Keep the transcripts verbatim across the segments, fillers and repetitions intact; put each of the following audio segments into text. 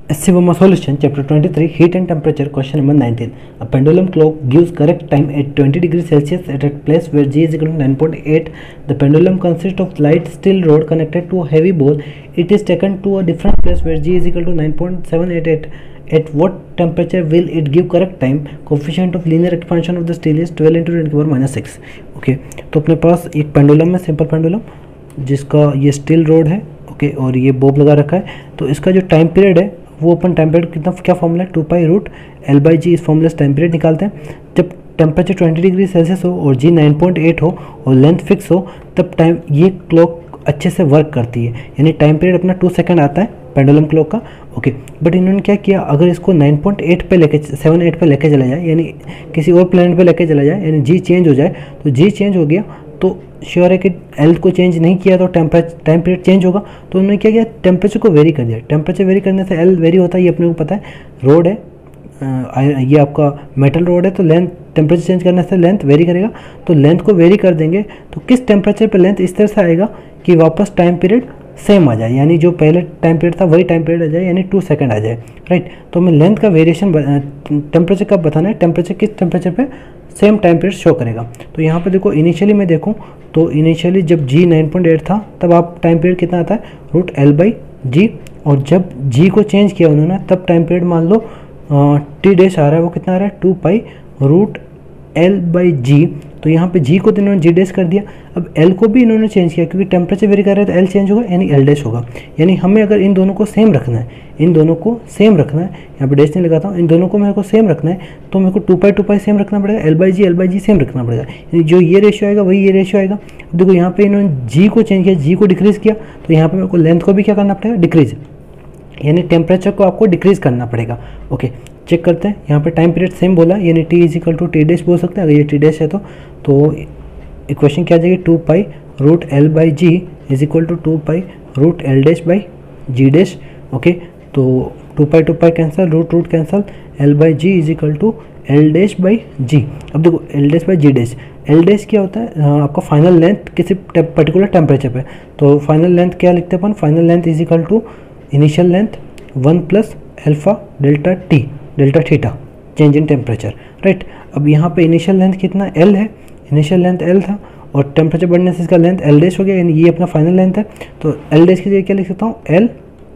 S C Verma solution, chapter twenty-three, heat and temperature, question number nineteen. A pendulum clock gives correct time at twenty degrees Celsius at a place where G is equal to nine point eight. The pendulum consists of light steel rod connected to a heavy ball. It is taken to a different place where G is equal to nine point seven eight eight. At what temperature will it give correct time? Coefficient of linear expansion of the steel is twelve into ten to the power minus six. Okay, तो अपने पास एक pendulum है, simple pendulum, जिसका ये steel road है, okay, और ये Bob लगा रखा है. तो इसका जो टाइम पीरियड है वो अपन टाइम पीरियड कितना, क्या फॉर्मूला है, two pi root L by G. इस फॉर्मूले से टाइम पीरियड निकालते हैं. जब टेम्परेचर ट्वेंटी डिग्री सेल्सियस हो और जी नाइन पॉइंट एट हो और लेंथ फिक्स हो, तब टाइम ये क्लॉक अच्छे से वर्क करती है. यानी टाइम पीरियड अपना टू सेकंड आता है पेंडुलम क्लॉक का. ओके, बट इन्होंने क्या किया, अगर इसको नाइन पॉइंट एट पे लेके सेवन एट पे लेके चला जाए, यानी किसी और प्लेनेट पे लेके चला जाए, यानी जी चेंज हो जाए, तो जी चेंज हो गया तो श्योर है कि एल को चेंज नहीं किया तो टेम्परेचर टाइम पीरियड चेंज होगा. तो उन्होंने क्या किया, टेम्परेचर को वेरी कर दिया. टेम्परेचर वेरी करने से एल वेरी होता है, ये अपने को पता है. रोड है, ये आपका मेटल रोड है, तो लेंथ टेम्परेचर चेंज करने से लेंथ वेरी करेगा. तो लेंथ को वेरी कर देंगे तो किस टेम्परेचर पे लेंथ इस तरह से आएगा कि वापस टाइम पीरियड सेम आ जाए, यानी जो पहले टाइम पीरियड था वही टाइम पीरियड आ जाए, यानी टू सेकंड आ जाए, राइट. तो हमें लेंथ का वेरिएशन टेम्परेचर कब बताना है, टेम्परेचर किस टेम्परेचर पे सेम टाइम पीरियड शो करेगा. तो यहाँ पे देखो, इनिशियली मैं देखूँ तो इनिशियली जब जी नाइन पॉइंट एट था तब आप टाइम पीरियड कितना आता है, रूट एल बाई जी. और जब जी को चेंज किया उन्होंने तब टाइम पीरियड मान लो टी डैश आ रहा है, वो कितना आ रहा है, two pi root L by G. तो यहाँ पे जी को तो इन्होंने जी डैश कर दिया. अब एल को भी इन्होंने चेंज किया क्योंकि टेम्परेचर वेरी कर रहा है, तो एल चेंज होगा यानी एल डैश होगा. यानी हमें अगर इन दोनों को सेम रखना है, इन दोनों को सेम रखना है, यहाँ पे डैश नहीं लगाता हूँ, इन दोनों को मेरे को सेम रखना है, तो मेरे को two pi two pi same रखना पड़ेगा, L by G L by G same रखना पड़ेगा. यानी जो ये रेशियो आएगा वही ये रेशियो आएगा. अब देखो यहाँ पे इन्होंने जी को चेंज किया, जी को डिक्रीज़ किया, तो यहाँ पे मेरे को लेंथ को भी क्या करना पड़ेगा, डिक्रीज़, यानी टेम्परेचर को आपको डिक्रीज़ करना पड़ेगा. ओके, चेक करते हैं. यहाँ पे टाइम पीरियड सेम बोला, यानी T is equal to T dash बोल सकते हैं. अगर ये टी डैश है तो तो इक्वेशन क्या आ जाएगी, two pi root L by G is equal to two pi root L dash by G dash. Okay, तो two pi two pi cancel, root root cancel, L by G is equal to L dash by G. अब देखो L dash by G dash, L dash क्या होता है, हाँ, आपका final length किसी particular temperature पे. तो फाइनल लेंथ क्या लिखते हैं अपन, final length is equal to initial length one plus alpha delta T delta theta change in temperature, right. अब यहाँ पे इनिशियल लेंथ कितना एल है, इनिशियल लेंथ एल था और टेम्परेचर बढ़ने से इसका लेंथ एल डैश हो गया, यानी ये अपना फाइनल लेंथ है. तो एल डैश की जगह क्या लिख सकता हूँ, L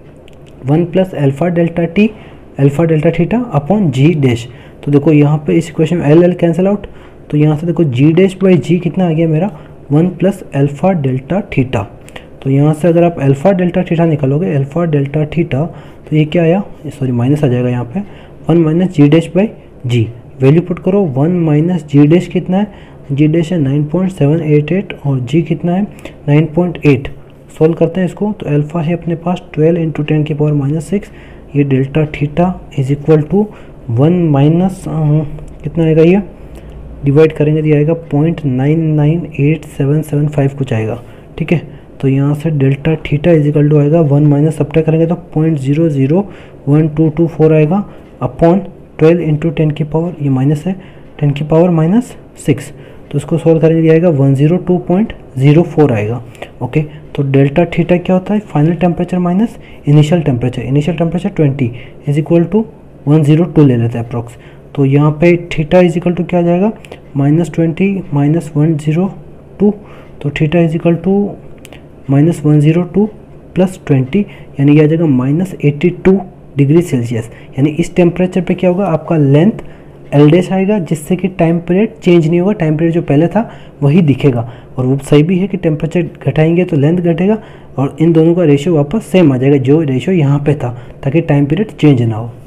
one plus alpha delta T alpha delta theta upon G dash. तो देखो यहाँ पे इस इक्वेशन में एल एल कैंसिल आउट, तो यहाँ से देखो जी डैश बाई जी कितना आ गया मेरा, one plus alpha delta theta. तो यहाँ से अगर आप अल्फा डेल्टा थीटा निकालोगे, अल्फा डेल्टा थीटा, तो ये क्या आया, सॉरी माइनस आ जाएगा यहाँ पे, one minus G dash by G. Value put करो, वन माइनस जी डैश कितना है, जी डैश है nine point seven eight eight और जी कितना है नाइन पॉइंट एट. सोल्व करते हैं इसको, तो अल्फा है अपने पास ट्वेल्व इंटू टेन की पावर माइनस सिक्स. ये delta theta is equal to one minus कितना आएगा, ये डिवाइड करेंगे तो ये आएगा point nine nine eight seven seven five कुछ आएगा, ठीक है. तो यहाँ से delta theta is equal to आएगा वन माइनस सब्ट्रैक्ट करेंगे तो point zero zero one two two four आएगा अपॉन ट्वेल्व इंटू टेन की पावर, ये माइनस है, टेन की पावर माइनस सिक्स. तो इसको सोल्व करेंगे आएगा one zero two point zero four आएगा. ओके, तो डेल्टा थीटा क्या होता है, final temperature minus initial temperature. Initial temperature twenty is equal to one zero two ले लेते हैं अप्रॉक्स. तो यहाँ पे थीटा इज इक्वल टू क्या आ जाएगा, minus twenty minus one zero two. तो theta is equal to minus one zero two plus twenty, यानी ये आ जाएगा minus eighty two degree Celsius. यानी इस टेम्परेचर पे क्या होगा, आपका लेंथ एल डैश आएगा, जिससे कि टाइम पीरियड चेंज नहीं होगा, टाइम पीरियड जो पहले था वही दिखेगा. और वो सही भी है कि टेम्परेचर घटाएंगे तो लेंथ घटेगा और इन दोनों का रेशियो वापस सेम आ जाएगा जो रेशियो यहाँ पे था, ताकि टाइम पीरियड चेंज ना हो.